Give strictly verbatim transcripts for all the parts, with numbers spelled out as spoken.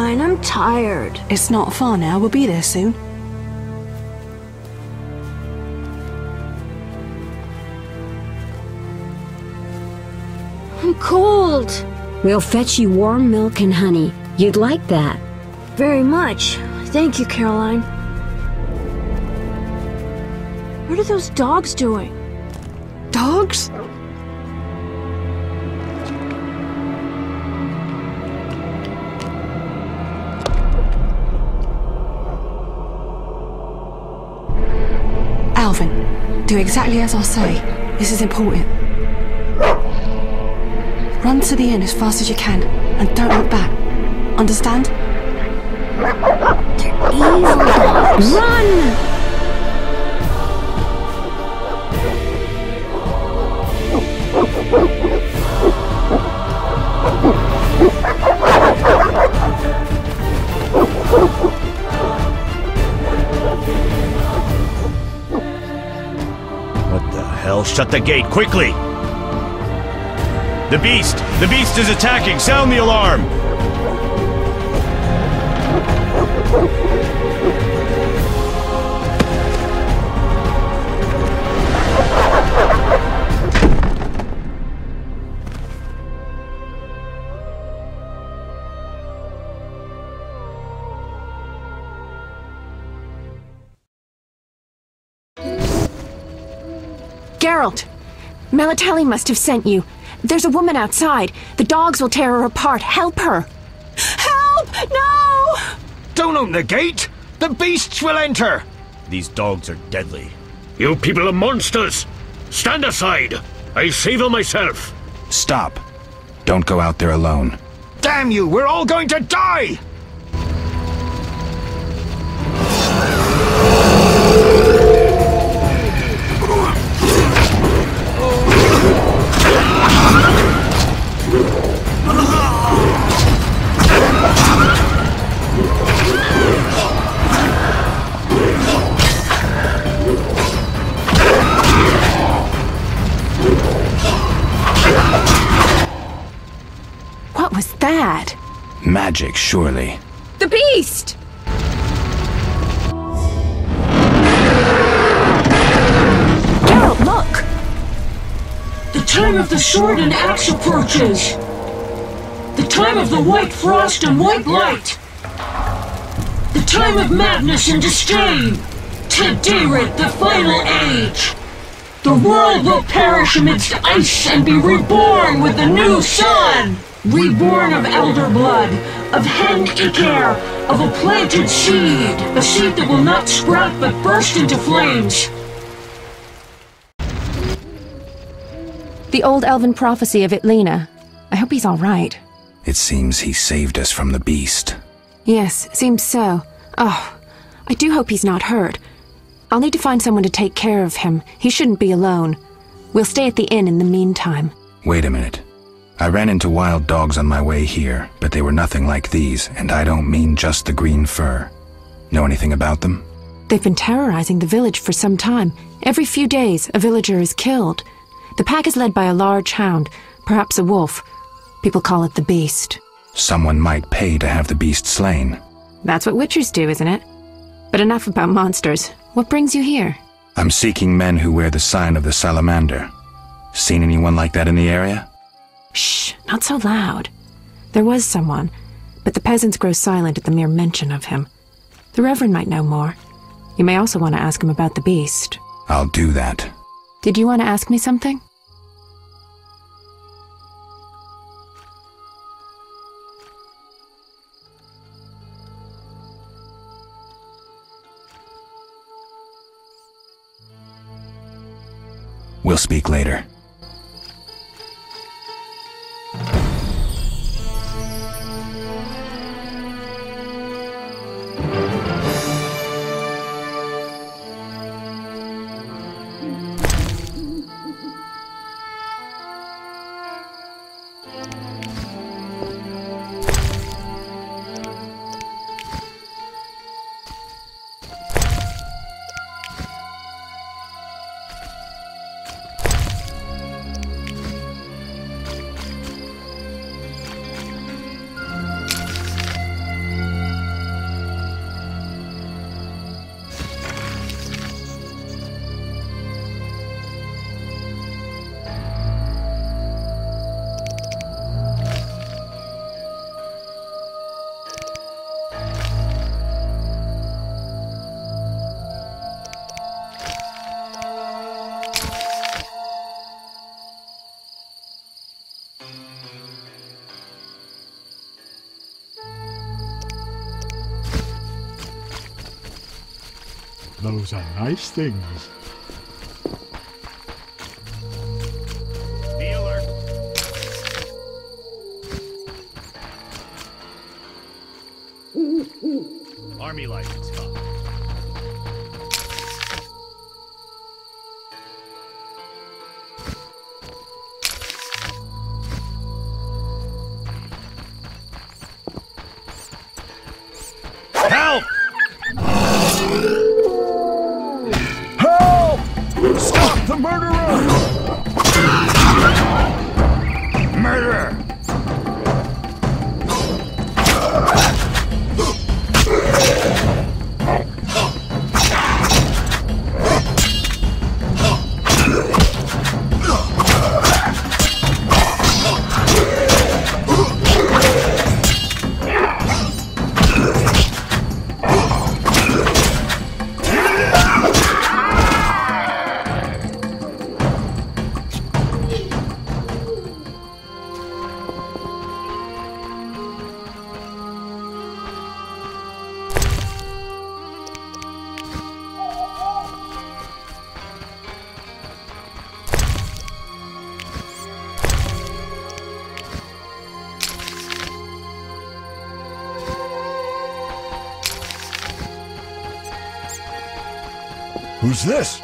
Caroline, I'm tired. It's not far now. We'll be there soon. I'm cold. We'll fetch you warm milk and honey. You'd like that. Very much. Thank you, Caroline. What are those dogs doing? Dogs? Alvin, do exactly as I say. This is important. Run to the inn as fast as you can, and don't look back. Understand? They're evil dogs. Run! What the hell? Shut the gate, quickly! The beast! The beast is attacking! Sound the alarm! Geralt! Melatelli must have sent you. There's a woman outside. The dogs will tear her apart. Help her! Help! No! Don't open the gate! The beasts will enter! These dogs are deadly. You people are monsters! Stand aside! I'll save her myself! Stop. Don't go out there alone. Damn you! We're all going to die! What was that? Magic, surely. The beast! Geralt, look! The time of the sword and axe approaches. The time of the white frost and white light. The time of madness and disdain. Today, the final age. The world will perish amidst ice and be reborn with the new sun. Reborn of elder blood, of hen Icair, of a planted seed. A seed that will not sprout but burst into flames. The old elven prophecy of Itlena. I hope he's all right. It seems he saved us from the beast. Yes, seems so. Oh, I do hope he's not hurt. I'll need to find someone to take care of him. He shouldn't be alone. We'll stay at the inn in the meantime. Wait a minute. I ran into wild dogs on my way here, but they were nothing like these, and I don't mean just the green fur. Know anything about them? They've been terrorizing the village for some time. Every few days, a villager is killed. The pack is led by a large hound, perhaps a wolf. People call it the beast. Someone might pay to have the beast slain. That's what witchers do, isn't it? But enough about monsters. What brings you here? I'm seeking men who wear the sign of the salamander. Seen anyone like that in the area? Shh, not so loud. There was someone, but the peasants grow silent at the mere mention of him. The Reverend might know more. You may also want to ask him about the beast. I'll do that. Did you want to ask me something? We'll speak later. Those are nice things. Be alert. Army license up. Help! Help! Stop the murderer! Murderer! Who's this?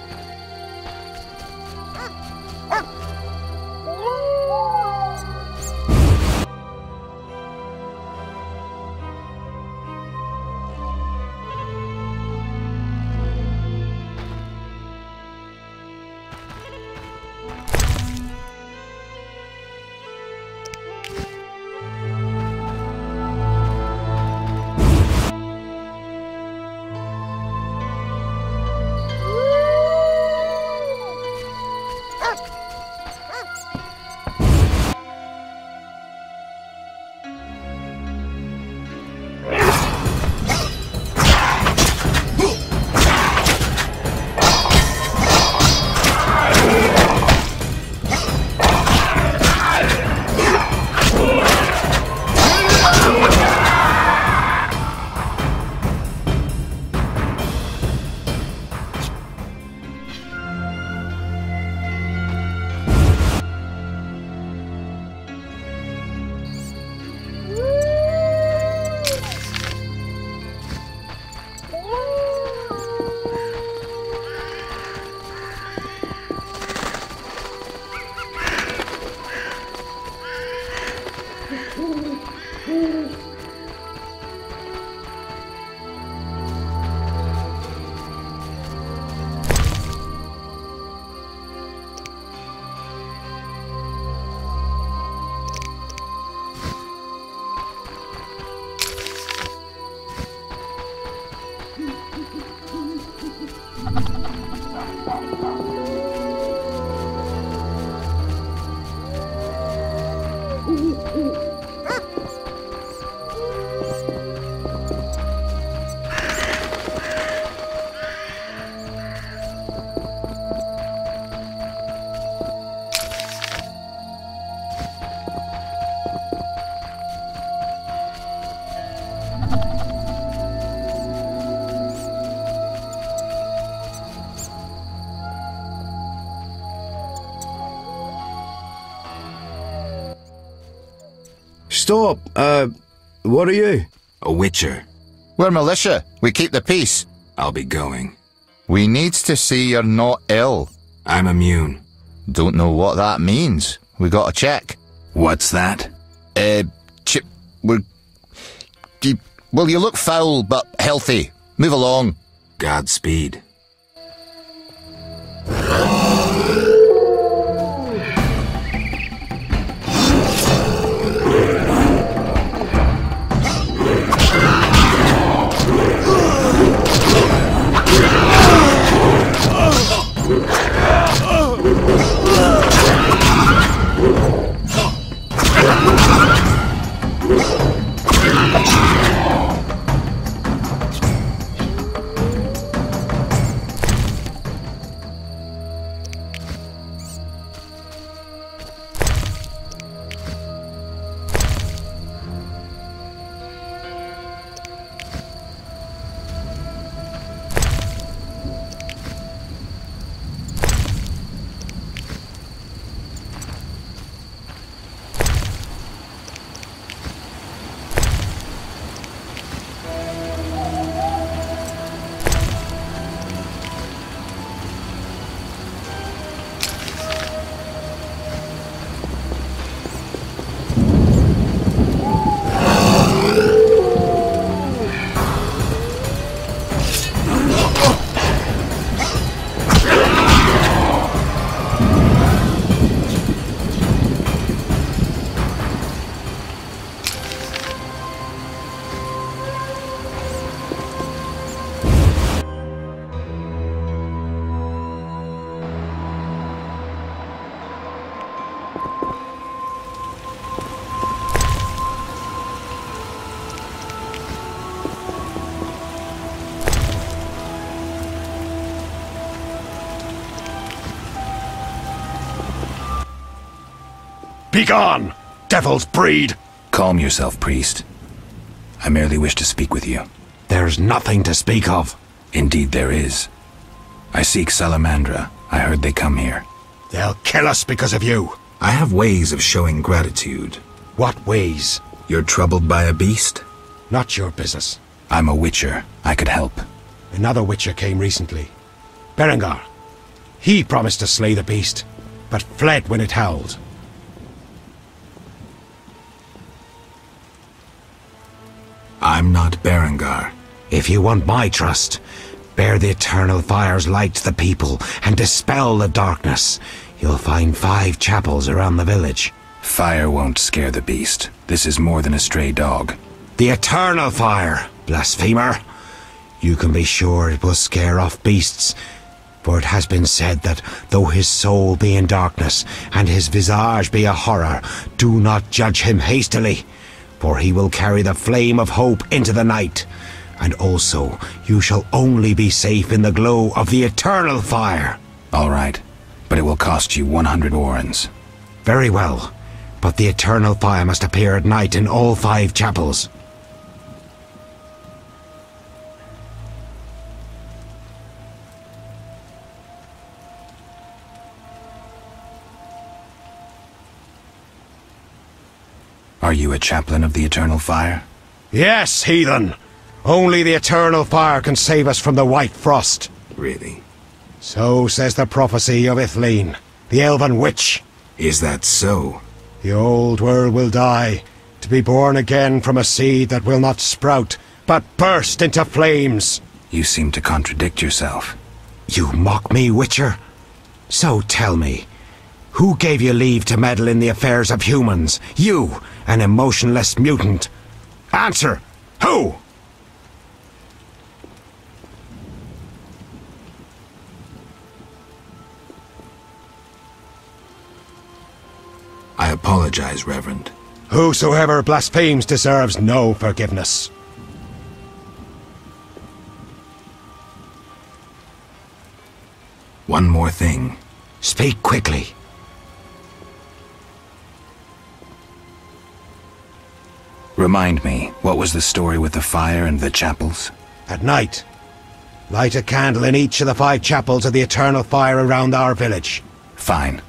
Stop! Uh, what are you? A witcher. We're militia. We keep the peace. I'll be going. We needs to see you're not ill. I'm immune. Don't know what that means. We gotta check. What's that? Uh, chip... We're... You, well, you look foul, but healthy. Move along. Godspeed. Begone, devil's breed! Calm yourself, priest. I merely wish to speak with you. There's nothing to speak of. Indeed there is. I seek Salamandra. I heard they come here. They'll kill us because of you. I have ways of showing gratitude. What ways? You're troubled by a beast? Not your business. I'm a witcher. I could help. Another witcher came recently. Berengar. He promised to slay the beast, but fled when it howled. I'm not Berengar. If you want my trust, bear the eternal fire's light to the people and dispel the darkness. You'll find five chapels around the village. Fire won't scare the beast. This is more than a stray dog. The eternal fire, blasphemer. You can be sure it will scare off beasts, for it has been said that though his soul be in darkness and his visage be a horror, do not judge him hastily, for he will carry the flame of hope into the night. And also, you shall only be safe in the glow of the eternal fire. All right, but it will cost you one hundred orens. Very well, but the eternal fire must appear at night in all five chapels. Are you a chaplain of the eternal fire? Yes, heathen. Only the eternal fire can save us from the white frost. Really? So says the prophecy of Ithleen, the elven witch. Is that so? The old world will die, to be born again from a seed that will not sprout, but burst into flames. You seem to contradict yourself. You mock me, witcher? So tell me, who gave you leave to meddle in the affairs of humans? You, an emotionless mutant. Answer! Who? I apologize, Reverend. Whosoever blasphemes deserves no forgiveness. One more thing. Speak quickly. Remind me, what was the story with the fire and the chapels? At night, light a candle in each of the five chapels of the eternal fire around our village. Fine.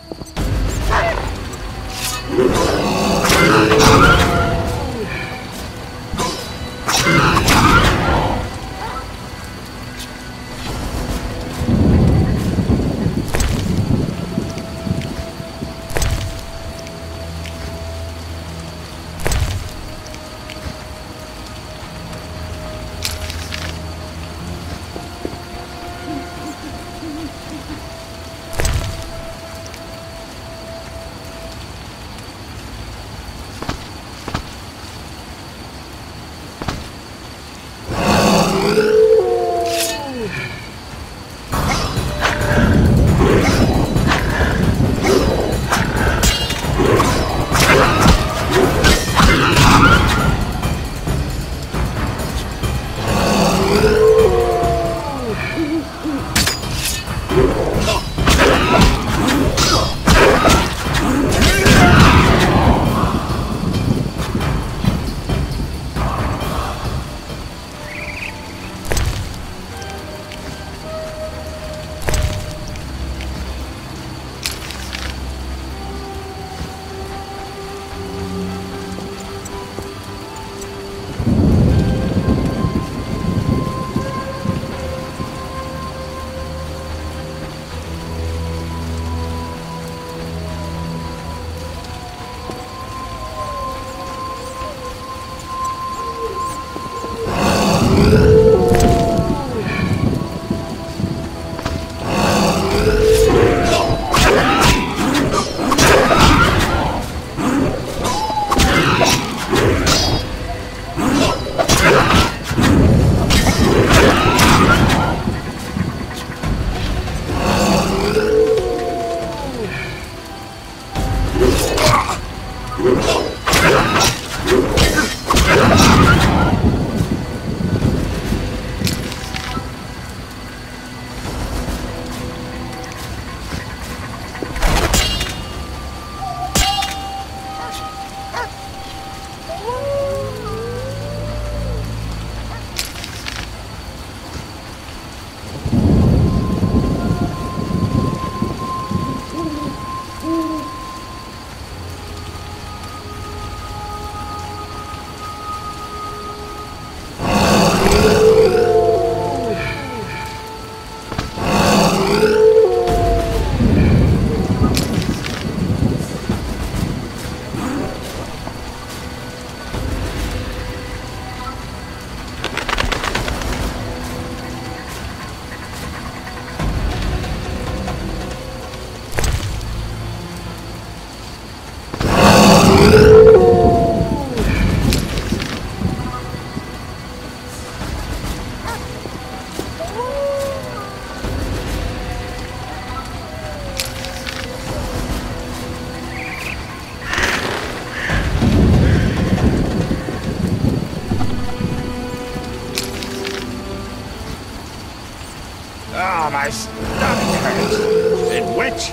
Oh, my stomach hurts. In which?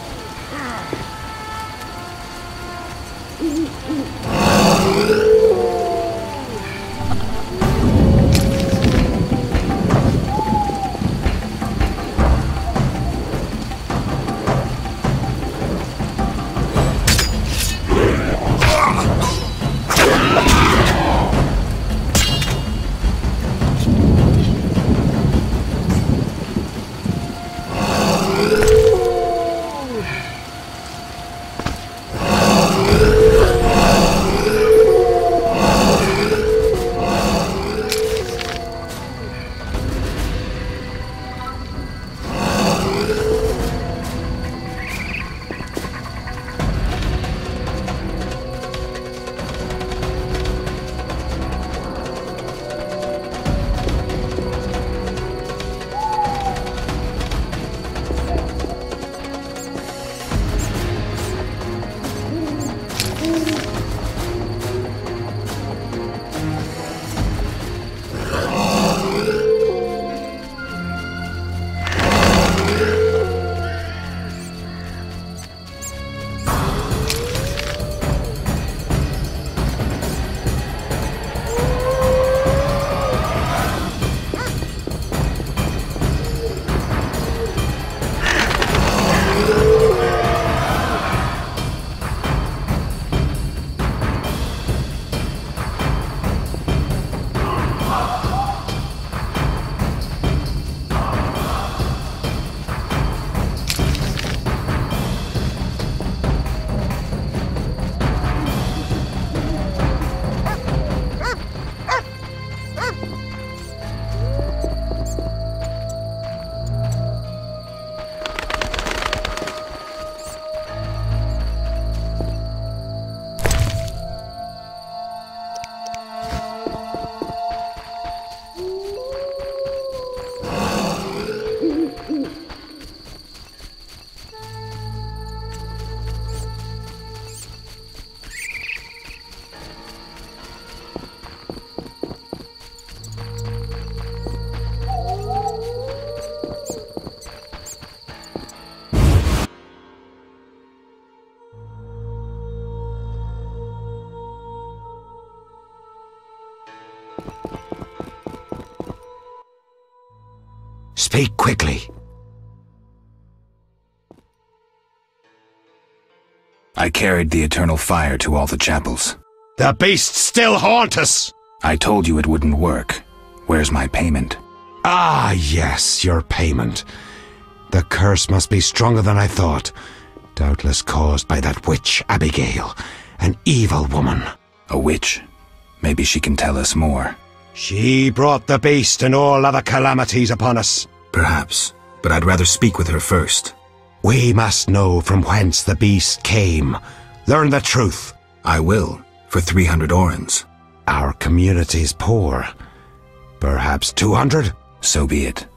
Speak quickly. I carried the eternal fire to all the chapels. The beasts still haunt us! I told you it wouldn't work. Where's my payment? Ah, yes, your payment. The curse must be stronger than I thought. Doubtless caused by that witch, Abigail. An evil woman. A witch? Maybe she can tell us more. She brought the beast and all other calamities upon us. Perhaps, but I'd rather speak with her first. We must know from whence the beast came. Learn the truth. I will, for three hundred orens. Our community's poor. Perhaps two hundred? So be it.